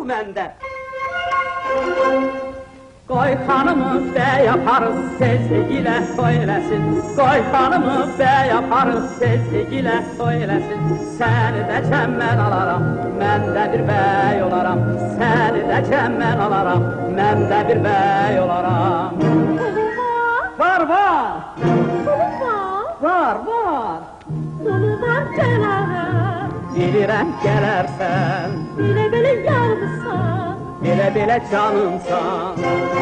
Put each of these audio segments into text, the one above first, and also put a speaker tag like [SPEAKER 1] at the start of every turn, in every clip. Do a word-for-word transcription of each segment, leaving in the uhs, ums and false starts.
[SPEAKER 1] bu məndə. Qoy xanımı bəy aparıb tezligilə toy eləsin. Qoy xanımı bəy aparıb tezligilə toy eləsin. Səni də kəmmən alaram, mən də bir bəy olaram. Səni də kəmmən alaram, mən də bir bəy olaram. Var, var! Var, var!
[SPEAKER 2] Sonu var gələrəm.
[SPEAKER 1] Bilirəm gələrsən,
[SPEAKER 2] Belə-belə yarımsan.
[SPEAKER 1] Belə-belə canımsan.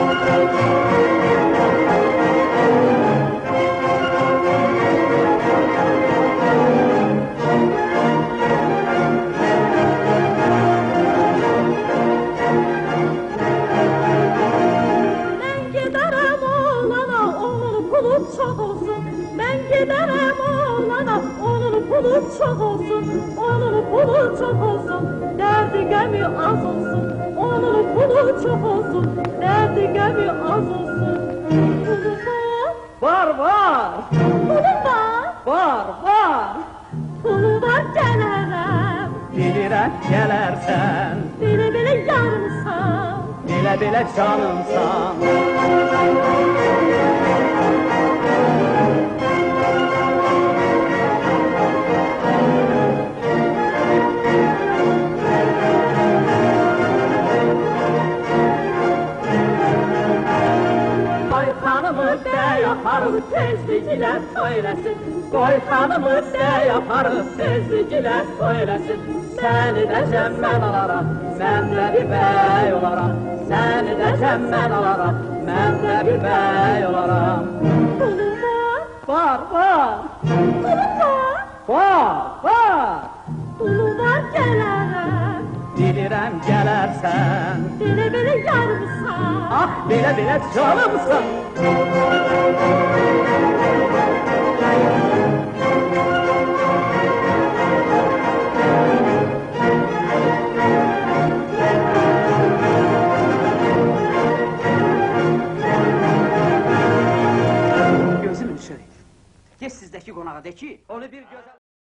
[SPEAKER 2] Mən gedərəm oğlana, onun pulu çox olsun. Mən gedərəm oğlana, onun pulu çox olsun. Onun pulu çox olsun, dərdi qəmi az olsun. Onun pulu çox olsun, dərdi qəmi az olsun. Pulu var,
[SPEAKER 1] Var, var!
[SPEAKER 2] pulu var,
[SPEAKER 1] Var, var!
[SPEAKER 2] pulu var gələrəm.
[SPEAKER 1] Bilirəm gələrsən,
[SPEAKER 2] Belə-belə yarımsan.
[SPEAKER 1] Belə-belə canımsan. Qoy xanımı bəy aparıb tezligilə toy eləsin. Qoy xanımı bəy aparıb tezligilə toy eləsin. Səni də kəmmən alaram, mən də bir bəy olaram. Səni də kəmmən alaram, mən də bir bəy olaram.
[SPEAKER 2] Pulu var,
[SPEAKER 1] Var, var!
[SPEAKER 2] pulu var,
[SPEAKER 1] Var, var!
[SPEAKER 2] pulu var gələrəm.
[SPEAKER 1] Bilirəm gələrsən,
[SPEAKER 2] Belə-belə yarımsan.
[SPEAKER 1] ah belə-belə canımsan. Gözümün şöyle. Geç sizdeki konağa de ki, onu bir göze...